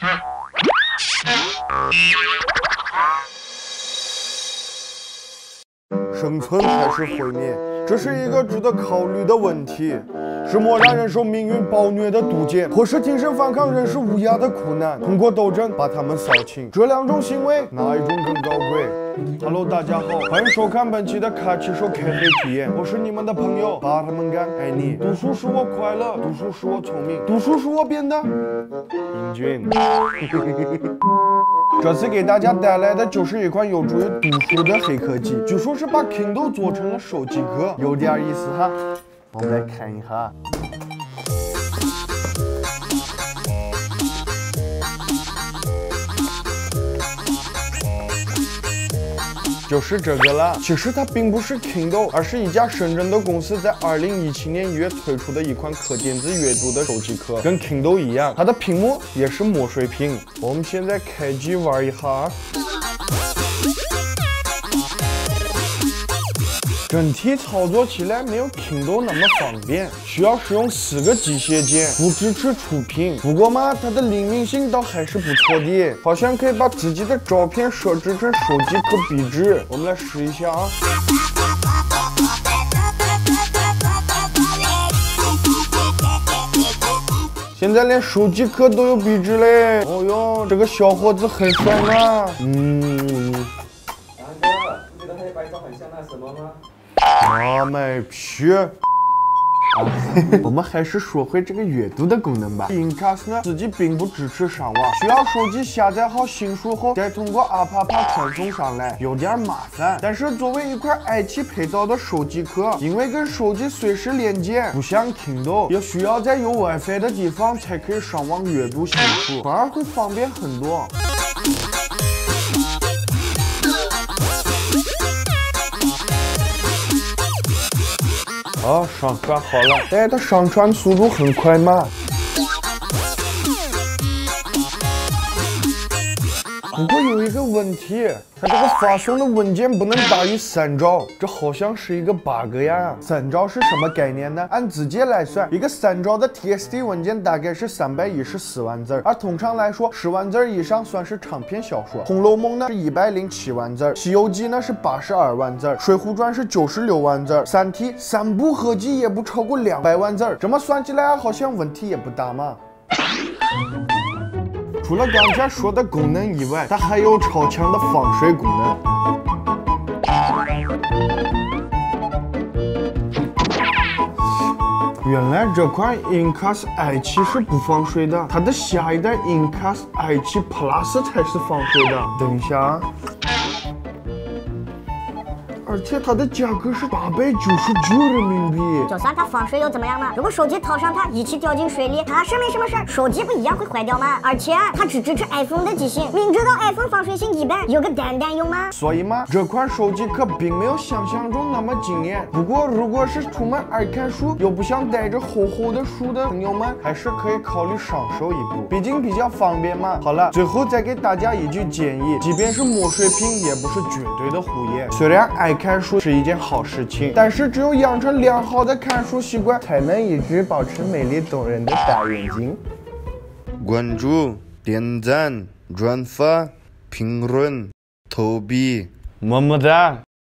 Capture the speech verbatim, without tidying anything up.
生存还是毁灭，这是一个值得考虑的问题。是漠然忍受命运暴虐的毒箭，或是挺身反抗忍受无涯的苦难，通过斗争把他们扫清。这两种行为，哪一种更高贵 ？Hello， 大家好，欢迎收看本期的卡奇手开黑体验，我是你们的朋友巴特蒙干，爱你。读书使我快乐，读书使我聪明，读书使我变得英俊。这次给大家带来的就是一款有助于读书的黑科技，据说是把 Kindle 做成了手机壳，有点意思哈。我们来看一下。就是这个了。其实它并不是 Kindle， 而是一家深圳的公司在二零一七年一月推出的一款可电子阅读的手机壳，跟 Kindle 一样，它的屏幕也是墨水屏。我们现在开机玩一下。整体操作起来没有 Kindle 那么方便，需要使用四个机械键，不支持触屏。不过嘛，它的灵敏性倒还是不错的，好像可以把自己的照片设置成手机壳壁纸。我们来试一下啊。现在连手机壳都有壁纸嘞！哦哟，这个小伙子很帅嘛。嗯。 大哥，你觉得他的摆照很像那什么吗？ 妈卖批！我们还是说回这个阅读的功能吧。Incast 呢自己并不支持上网，需要手机下载好新书后，再通过阿帕帕传送上来，有点麻烦。但是作为一块爱奇配套的手机壳，因为跟手机随时连接，不像 Kindle 也需要在有 WiFi 的地方才可以上网阅读新书，反而会方便很多。啊，上传好了，但它上传速度很快嘛。不过有一个问题，它这个发送的文件不能大于三兆，这好像是一个 bug 呀。三兆是什么概念呢？按字节来算，一个三兆的 T X T 文件大概是三百一十四万字，而通常来说，十万字以上算是长篇小说。《红楼梦》呢是一百零七万字，《西游记》呢是八十二万字，《水浒传》是九十六万字，《三体》三部合计也不超过两百万字，这么算起来好像问题也不大嘛。除了刚才说的功能以外，它还有超强的防水功能。原来这款 Incast 爱奇是不防水的，它的下一代 Incast 爱奇 Plus 才是防水的。等一下啊。而且它的价格是八百九十九人民币。 就算它防水又怎么样嘛？如果手机套上它一起掉进水里，它是没什么事儿，手机不一样会坏掉吗？而且它只支持 iPhone 的机型，明知道 iPhone 防水性一般，有个蛋蛋用吗？ 所以嘛，这款手机壳并没有想象中那么惊艳。不过如果是出门爱看书又不想带着厚厚的书的朋友们，还是可以考虑上手一步，毕竟比较方便嘛。好了，最后再给大家一句建议，即便是墨水屏，也不是绝对的护眼。虽然爱看书是一件好事情，但是只有养成良好的看书习惯，才能一直保持美丽动人的大眼睛。关注、点赞、转发、评论、投币，么么哒。